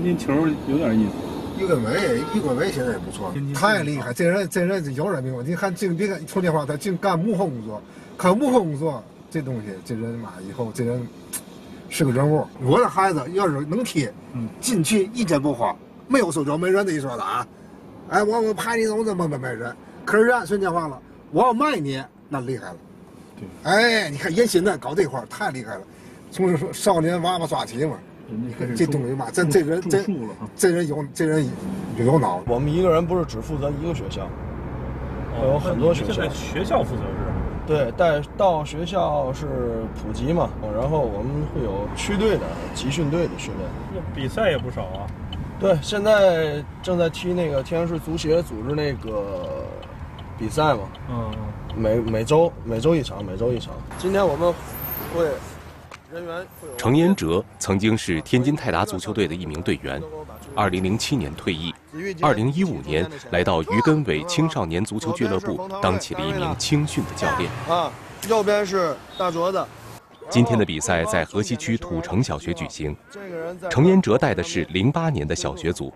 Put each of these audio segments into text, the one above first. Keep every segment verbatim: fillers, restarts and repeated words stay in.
天津球有点意思。 于根伟，于根伟现在也不错，太厉害。这人这人有人命，你看净别看说这话，他净干幕后工作，干幕后工作这东西，这人嘛，以后这人是个人物。我的孩子要是能踢，嗯，进去一针不花，没有手脚没人的一说的啊。哎，我我派你怎么怎么没没人，可是人说这话了，我要卖你，那厉害了。对，哎，你看人现在搞这块太厉害了，从少年娃娃抓起嘛。这东西嘛，这这人这这人有这人有脑。 我们一个人不是只负责一个学校，有很多学校。 学校负责是？ 对，带到学校是普及嘛，然后我们会有区队的、集训队的训练。 那比赛也不少啊。 对，现在正在踢那个天津市足协组织那个比赛嘛。嗯。每每周每周一场，每周一场。今天我们会。 程延哲曾经是天津泰达足球队的一名队员，二零零七年退役，二零一五年来到于根伟青少年足球俱乐部，当起了一名青训的教练。 啊，右边是大镯子。 今天的比赛在河西区土城小学举行，程延哲带的是零八年的小学组。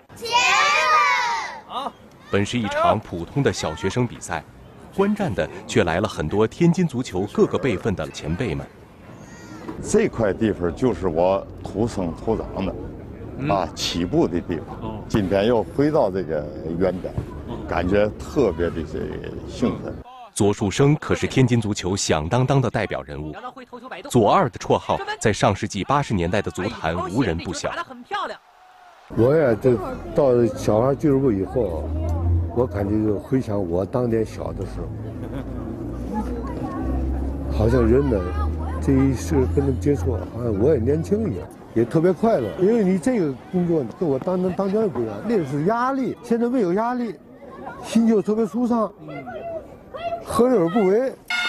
本是一场普通的小学生比赛，观战的却来了很多天津足球各个辈分的前辈们。 这块地方就是我土生土长的，嗯、啊，起步的地方。哦、今天又回到这个原点，感觉特别的这个兴奋。 左树生可是天津足球响当当的代表人物，左二的绰号在上世纪八十年代的足坛无人不晓。 我呀，这到小孩俱乐部以后，我感觉就回想我当年小的时候，好像人呢。这一事跟他们接触，好像我也年轻一样，也特别快乐。因为你这个工作跟我当年当教练不一样，那是压力，现在没有压力，心就特别舒畅，何乐而不为？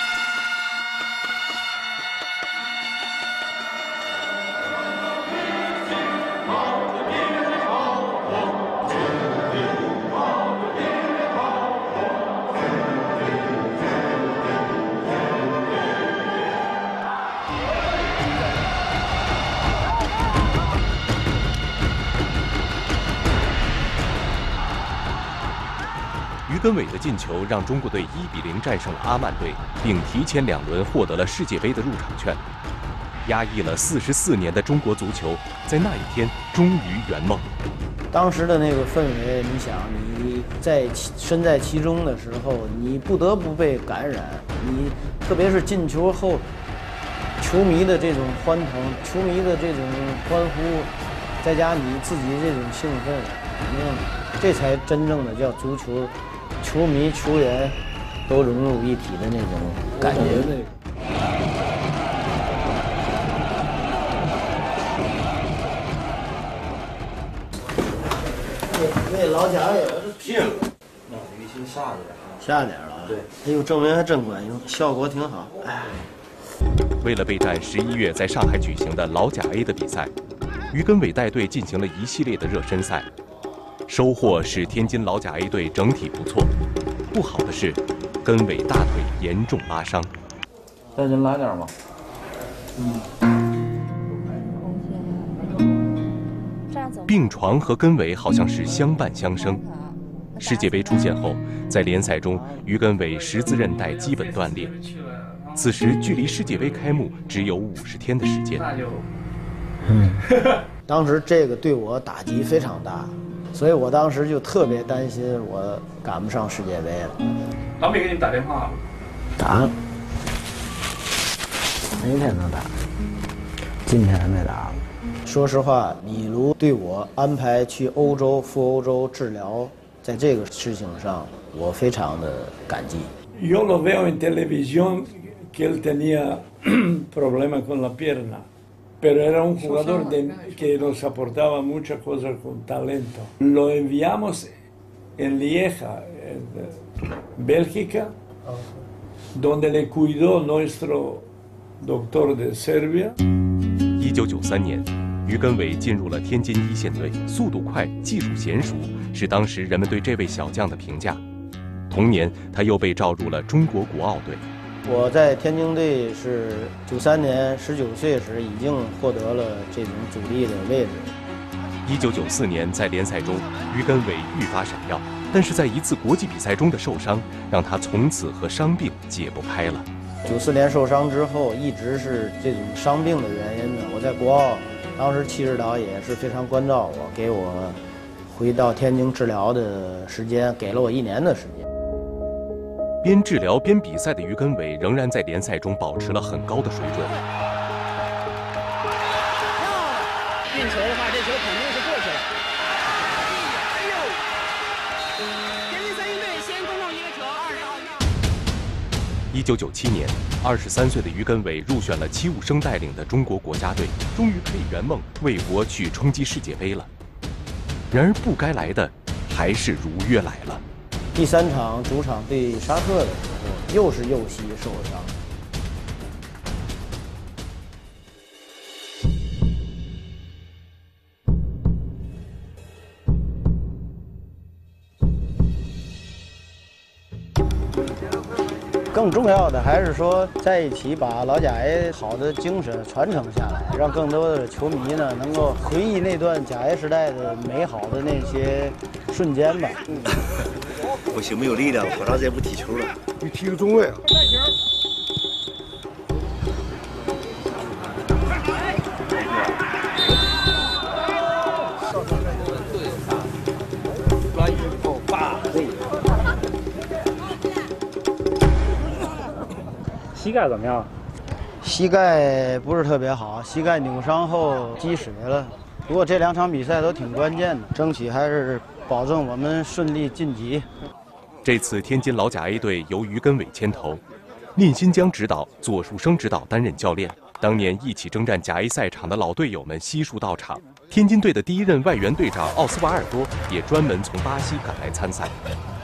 于根伟的进球让中国队一比零战胜了阿曼队，并提前两轮获得了世界杯的入场券。压抑了四十四年的中国足球，在那一天终于圆梦。 当时的那个氛围，你想你在身在其中的时候，你不得不被感染。你特别是进球后，球迷的这种欢腾，球迷的这种欢呼，再加你自己这种兴奋，嗯，这才真正的叫足球。球迷、球员都融入一体的那种感觉。那那老贾也是拼了， 那鱼心下点啊， 下点了。对，哎呦，证明还真管用，效果挺好。哎， 为了备战十一月在上海举行的老甲 A 的比赛，于根伟带队进行了一系列的热身赛。收获是天津老甲 A 队整体不错，不好的是根伟大腿严重拉伤。 再人来点吗？ 嗯。病床和根伟好像是相伴相生。世界杯出现后，在联赛中，于根伟十字韧带基本断裂。此时距离世界杯开幕只有五十天的时间。 嗯，当时这个对我打击非常大。所以我当时就特别担心我赶不上世界杯了。 他没给你们打电话？ 打了，明天能打，今天还没打。说实话，李卢对我安排去欧洲赴欧洲治疗，在这个事情上，我非常的感激。 Yo lo veo en televisión que él tenía problema con la pierna.Pero era un jugador de, que nos aportaba muchas cosas con talento. Lo enviamos en Lieja, en Bélgica, donde le cuidó nuestro doctor de Serbia. 一九九三年，于根伟进入了天津一线队，速度快，技术娴熟，是当时人们对这位小将的评价。同年，他又被召入了中国国奥队。 我在天津队是九三年十九岁时已经获得了这种主力的位置。 一九九四年在联赛中，于根伟愈发闪耀，但是在一次国际比赛中的受伤，让他从此和伤病解不开了。 九四年受伤之后，一直是这种伤病的原因呢。我在国奥，当时戚指导也是非常关照我，给我回到天津治疗的时间，给了我一年的时间。 边治疗边比赛的于根伟仍然在联赛中保持了很高的水准。 运球的话，这球肯定是过去了。哎呦！田径三鹰队先攻上一个球，二十号。 一九九七年，二十三岁的于根伟入选了戚务生带领的中国国家队，终于可以圆梦为国去冲击世界杯了。然而，不该来的还是如约来了。 第三场主场对沙特的时候，又是右膝受伤。更重要的还是说，在一起把老甲 A 好的精神传承下来，让更多的球迷呢能够回忆那段甲 A 时代的美好的那些瞬间吧。嗯， 不行，没有力量，好长时间不踢球了。 你踢个中卫啊？ 关于后发挥。 膝盖怎么样？ 膝盖不是特别好，膝盖扭伤后积水了。不过这两场比赛都挺关键的，争取还是保证我们顺利晋级。 这次天津老甲 A 队由于根伟牵头，聂新疆指导，左树生指导担任教练。当年一起征战甲 A 赛场的老队友们悉数到场。天津队的第一任外援队长奥斯瓦尔多也专门从巴西赶来参赛。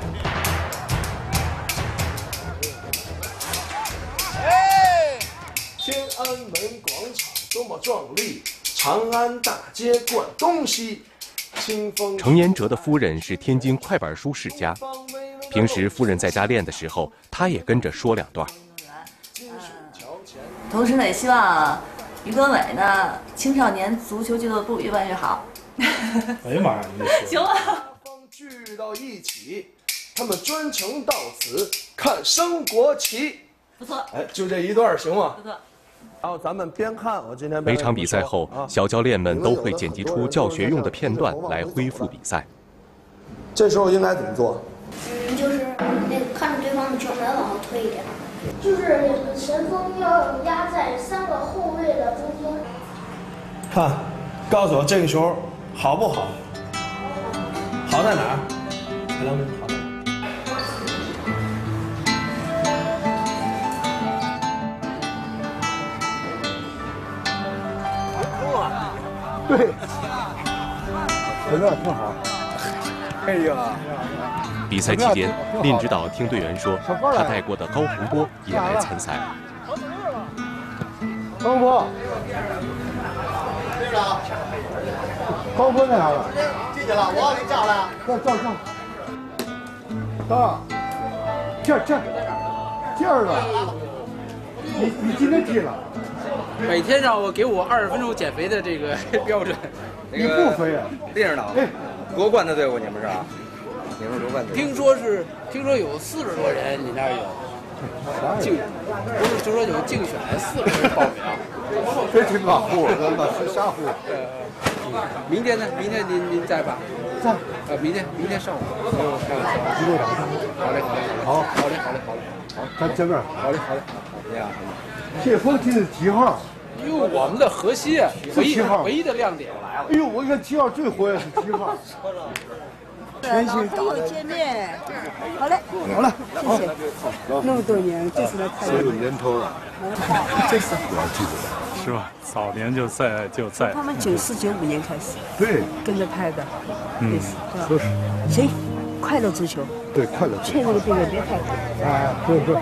天安门广场多么壮丽，长安大街贯东西。 程延哲的夫人是天津快板书世家，平时夫人在家练的时候，他也跟着说两段。 同时呢，也希望于根伟呢，青少年足球俱乐部越办越好。 哎呀妈呀，你这行了。 聚到一起，他们专程到此看升国旗。 不错。 哎，就这一段行吗？ 不错。 然后咱们边看，我今天每场比赛后，小教练们都会剪辑出教学用的片段来恢复比赛。 这时候应该怎么做？ 嗯，就是那个看着对方的球门往后推一点，就是前锋要压在三个后卫的中间。 看，告诉我这个球好不好？好在哪儿？海良好在哪儿？ 对，真的挺好。哎呀！ 比赛期间，林指导听队员说，他带过的高洪波也来参赛。 高洪波，高洪波在哪了？ 进去了，我要给你叫来。 叫叫叫。到，这这这儿了。你你今天踢了？ 每天让我给我二十分钟减肥的这个标准， 你不肥啊？ 林指导，哎，夺冠的队伍你们是吧？你们夺冠队伍。 听说是，听说有四十多人，你那儿有竞，不是就说有竞选，四十人报名。 这挺马虎，那是瞎乎。 呃，明天呢？明天您您在吧？ 在。 呃，明天明天上午给我看看。一队长。好嘞，好嘞， 好， 好嘞，好嘞，好嘞， 好，咱见面。 好嘞，好嘞， 这样。 这封信是几号？ 因为我们的核心唯一唯一的亮点来了。 哎呦，我看七号最活跃是七号。 全新朋友见面，好嘞， 好了， 谢谢。那么多年，这次来看你。 有年头了， 这是我要记得， 是吧？早年就在就在。 他们九四九五年开始， 对， 跟着拍的， 嗯， 说是。 行，快乐足球。 对，快乐。 劝这个队员别太苦。 哎，对对。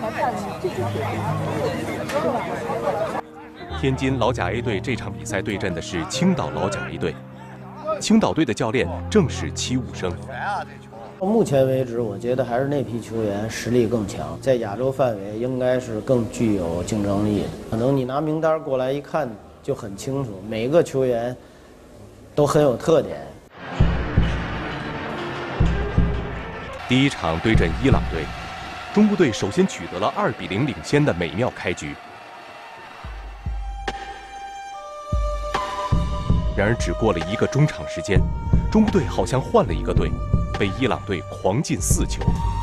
天津老甲 A 队这场比赛对阵的是青岛老甲 A 队，青岛队的教练正是戚务生。 目前为止，我觉得还是那批球员实力更强，在亚洲范围应该是更具有竞争力的。可能你拿名单过来一看就很清楚，每个球员都很有特点。 第一场对阵伊朗队，中部队首先取得了二比零领先的美妙开局。然而，只过了一个中场时间，中部队好像换了一个队，被伊朗队狂进四球。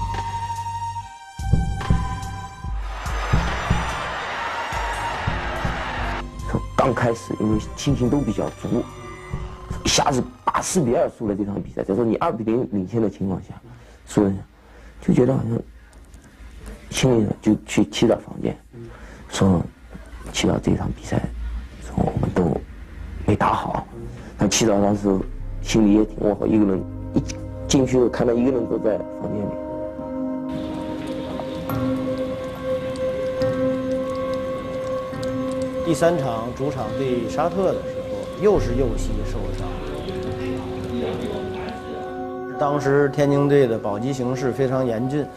刚开始因为信心都比较足，一下子打四比二输了这场比赛。再说你二比零领先的情况下，输了，就觉得好像心里就去祈祷房间，说祈祷这场比赛，说我们都没打好。那祈祷的时候心里也挺窝火，一个人一进去看到一个人都在房间里。 第三场主场对沙特的时候，又是右膝受伤。当时天津队的保级形势非常严峻，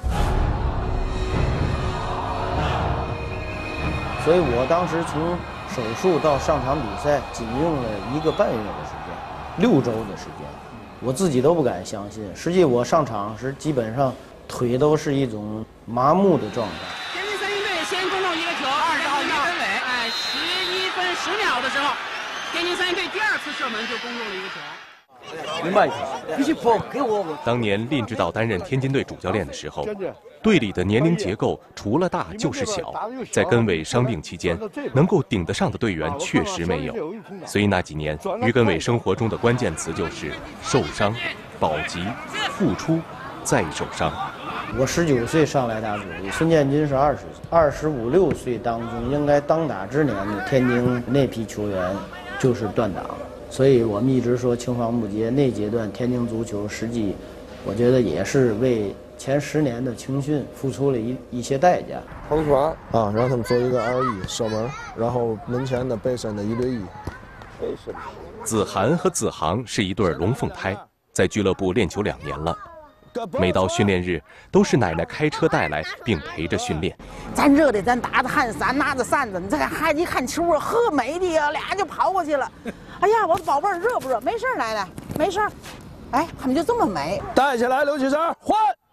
所以我当时从手术到上场比赛，仅用了一个半月的时间，六周的时间，我自己都不敢相信。实际我上场时，基本上腿都是一种麻木的状态。 天津三星队先攻入一个球，二十号于根伟，哎，十一分十秒的时候，天津三星队第二次射门就攻入了一个球。 明白一点，必须不给我。当年林指导担任天津队主教练的时候，队里的年龄结构除了大就是小，在根伟伤病期间，能够顶得上的队员确实没有。所以那几年，于根伟生活中的关键词就是受伤、保级、复出、再受伤。 我十九岁上来打主力，孙建军是二十岁，二十五六岁当中应该当打之年的天津那批球员就是断档。所以我们一直说青黄不接，那阶段天津足球实际，我觉得也是为前十年的青训付出了一一些代价。 横传啊，让他们做一个二一射门，然后门前的背身的一对一。 子涵和子航是一对龙凤胎，在俱乐部练球两年了。每到训练日，都是奶奶开车带来，并陪着训练。 咱热的，咱打着汗伞，拿着扇子，你这孩子一看球啊，呵美的呀，俩人就跑过去了。哎呀，我的宝贝儿，热不热？没事儿，奶奶，没事儿。哎，他们就这么美。 带起来，刘启成，换。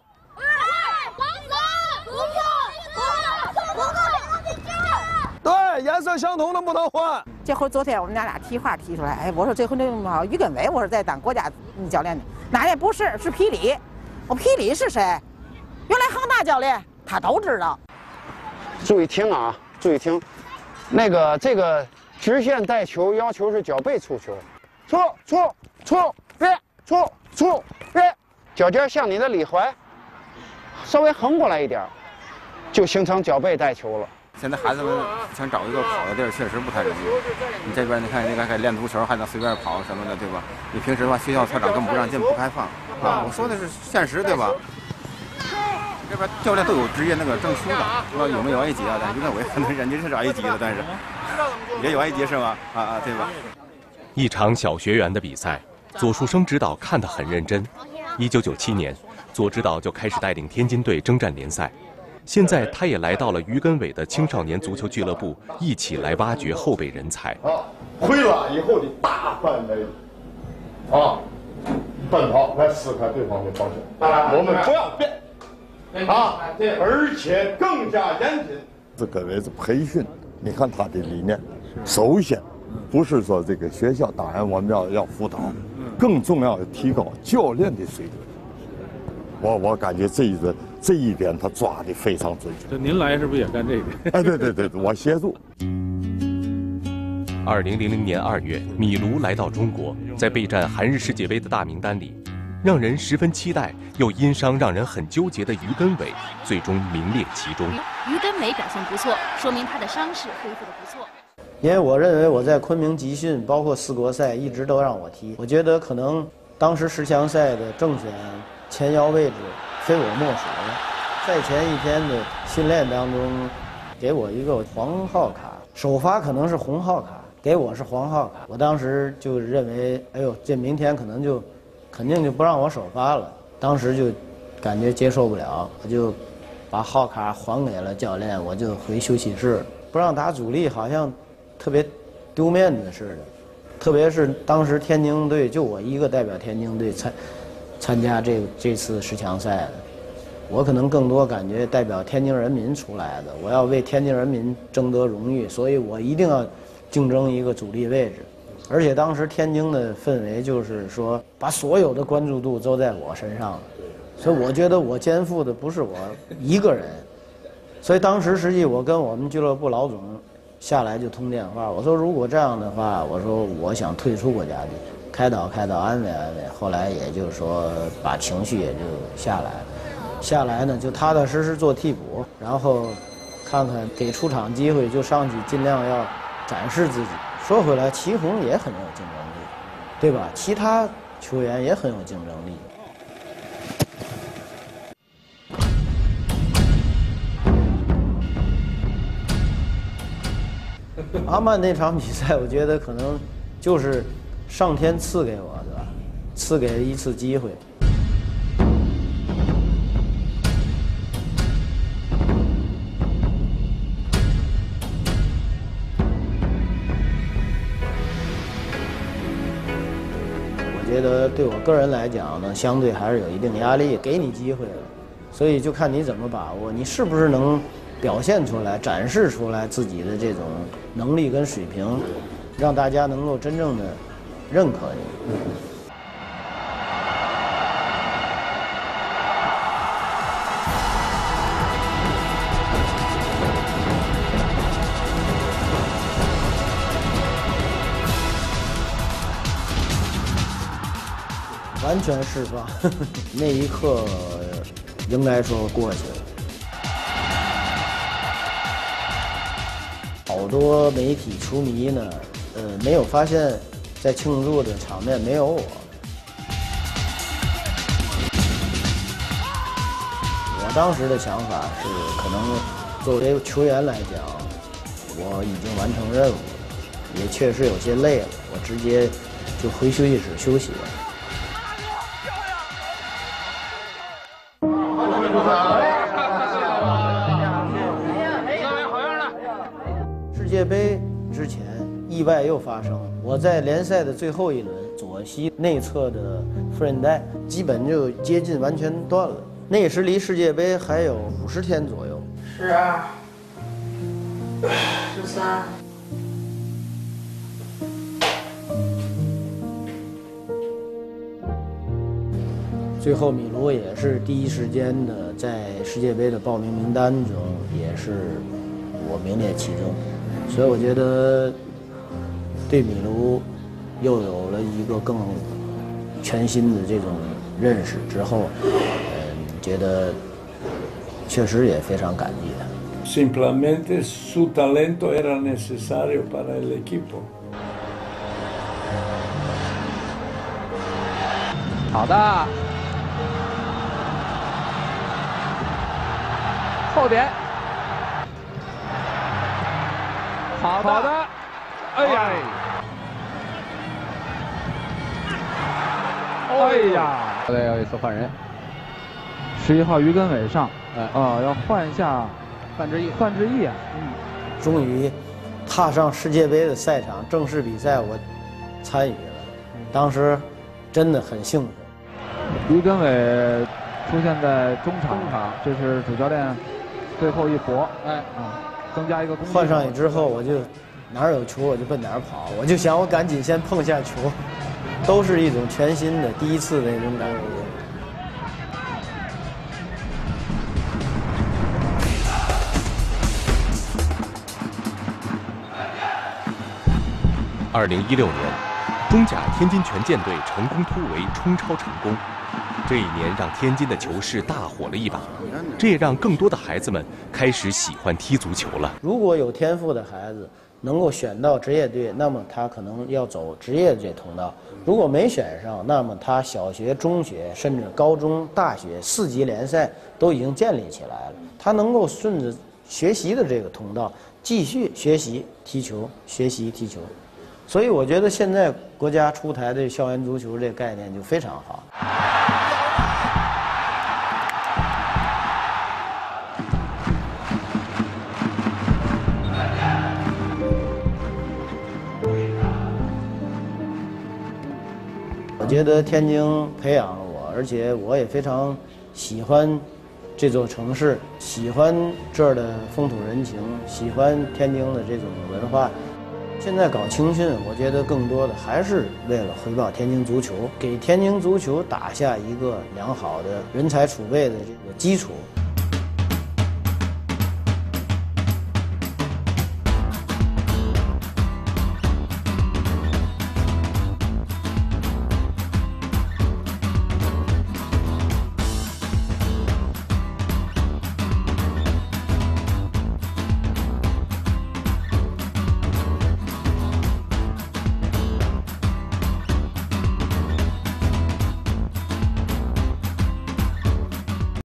对，颜色相同的不能换。 这回昨天我们俩俩提话提出来，哎，我说这回那么好，于根伟，我说在当国家教练呢。奶奶不是，是皮里。我皮里是谁？原来恒大教练，他都知道。 注意听啊，注意听，那个这个直线带球要求是脚背触球，触触触别触触别，脚尖向你的里踝稍微横过来一点，就形成脚背带球了。 现在孩子们想找一个跑的地儿，确实不太容易。你这边你看，你看还练足球，还能随便跑什么的，对吧？你平时的话，学校校长根本不让进，不开放啊。我说的是现实，对吧？这边教练都有职业那个证书的，不知道有没有 A 级啊？但于根伟可能人家是 A 级的，但是也有 A 级是吧？啊啊，对吧？ 一场小学员的比赛，左树生指导看得很认真。一九九七年，左指导就开始带领天津队征战联赛。现在他也来到了于根伟的青少年足球俱乐部，一起来挖掘后备人才。 啊，回来以后的大范围，啊，奔跑来撕开对方的防线，我们不要变，啊，而且更加严谨。这个为是培训，你看他的理念，首先不是说这个学校当然我们要要辅导，更重要的提高教练的水准。我我感觉这一个这一点他抓的非常准确。 这您来是不是也干这个？ 哎，对对对，我协助。 二零零零年二月，米卢来到中国，在备战韩日世界杯的大名单里，让人十分期待又因伤让人很纠结的于根伟，最终名列其中。 于根伟表现不错，说明他的伤势恢复得不错。 因为我认为我在昆明集训，包括四国赛，一直都让我踢。我觉得可能当时十强赛的正选前腰位置非我莫属。赛前一天的训练当中，给我一个黄号卡，首发可能是红号卡，给我是黄号卡。我当时就认为，哎呦，这明天可能就肯定就不让我首发了。当时就感觉接受不了，我就把号卡还给了教练，我就回休息室，不让打主力，好像特别丢面子似的。 特别是当时天津队就我一个代表天津队参参加这这次十强赛的，我可能更多感觉代表天津人民出来的，我要为天津人民争得荣誉，所以我一定要竞争一个主力位置。而且当时天津的氛围就是说，把所有的关注度都在我身上了，所以我觉得我肩负的不是我一个人。所以当时实际我跟我们俱乐部老总下来就通电话，我说如果这样的话，我说我想退出国家队，开导开导，安慰安慰。后来也就是说把情绪也就下来了，下来呢就踏踏实实做替补，然后看看给出场机会就上去尽量要展示自己。说回来，祁宏也很有竞争力，对吧？其他球员也很有竞争力。阿曼那场比赛，我觉得可能就是上天赐给我的，赐给一次机会。我觉得对我个人来讲呢，相对还是有一定压力，给你机会了，所以就看你怎么把握，你是不是能表现出来、展示出来自己的这种能力跟水平，让大家能够真正的认可你。完全释放，那一刻应该说过去了。好多媒体球迷呢，呃，没有发现，在庆祝的场面没有我。我当时的想法是，可能作为球员来讲，我已经完成任务了，也确实有些累了，我直接就回休息室休息了。世界杯之前意外又发生，我在联赛的最后一轮，左膝内侧的副韧带基本就接近完全断了。那时离世界杯还有五十天左右。 十二、十三。 最后米卢也是第一时间的在世界杯的报名名单中，也是我名列其中。所以我觉得对米卢又有了一个更全新的这种认识之后，嗯，觉得确实也非常感激他。 Simplemente su talento era necesario para el equipo。 好的，后点。好的，好的，哎呀，哎呀，后来要一次换人，十一号于根伟上，哎啊，要换一下范志毅，范志毅啊，嗯， 终于踏上世界杯的赛场，正式比赛我参与了，当时真的很兴奋。 于根伟出现在中场，这是主教练最后一搏，哎啊。增加一个换上去之后，我就哪儿有球我就奔哪儿跑，我就想我赶紧先碰下球，都是一种全新的第一次的那种感觉。 二零一六年，中甲天津权健队成功突围冲超成功。这一年让天津的球市大火了一把，这也让更多的孩子们开始喜欢踢足球了。 如果有天赋的孩子能够选到职业队，那么他可能要走职业这通道；如果没选上，那么他小学、中学甚至高中、大学四级联赛都已经建立起来了，他能够顺着学习的这个通道继续学习踢球，学习踢球。所以我觉得现在国家出台的校园足球这个概念就非常好。 我觉得天津培养了我，而且我也非常喜欢这座城市，喜欢这儿的风土人情，喜欢天津的这种文化。现在搞青训，我觉得更多的还是为了回报天津足球，给天津足球打下一个良好的人才储备的这个基础。